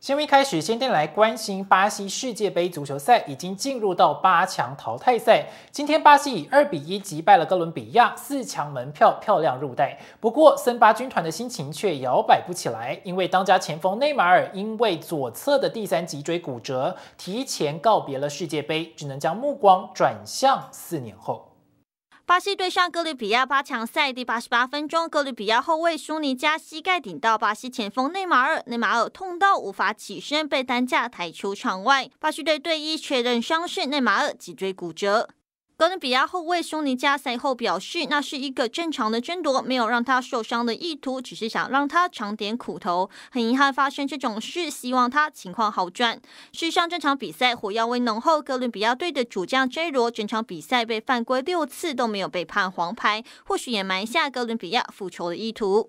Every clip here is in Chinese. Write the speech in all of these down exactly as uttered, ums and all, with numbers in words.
新闻一开始，先带来关心巴西世界杯足球赛已经进入到八强淘汰赛。今天巴西以二比一击败了哥伦比亚，四强门票漂亮入袋。不过森巴军团的心情却摇摆不起来，因为当家前锋内马尔因为左侧的第三脊椎骨折，提前告别了世界杯，只能将目光转向四年后。 巴西对上哥伦比亚八强赛第八十八分钟，哥伦比亚后卫舒尼加膝盖顶到巴西前锋内马尔，内马尔痛到无法起身，被担架抬出场外。巴西队队医确认伤势，内马尔脊椎骨折。 哥伦比亚后卫舒尼加赛后表示，那是一个正常的争夺，没有让他受伤的意图，只是想让他尝点苦头。很遗憾发生这种事，希望他情况好转。事实上，这场比赛火药味浓厚，哥伦比亚队的主将 J 罗整场比赛被犯规六次都没有被判黄牌，或许也埋下哥伦比亚复仇的意图。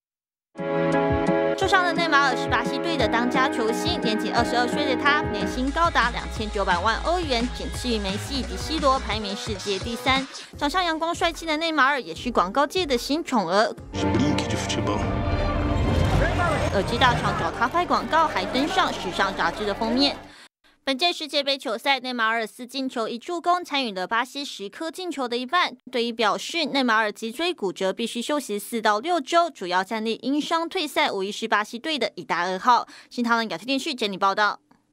受伤的内马尔是巴西队的当家球星，年仅二十二岁的他，年薪高达两千九百万欧元，仅次于梅西以及 C 罗，排名世界第三。长相阳光帅气的内马尔也是广告界的新宠儿。耳机大厂找他拍广告，还登上时尚杂志的封面。 本届世界杯球赛，内马尔四进球一助攻，参与了巴西十颗进球的一半。队医表示，内马尔脊椎骨折，必须休息四到六周，主要战力因伤退赛，无疑是巴西队的一大噩耗。新唐人亚太电视整理报道。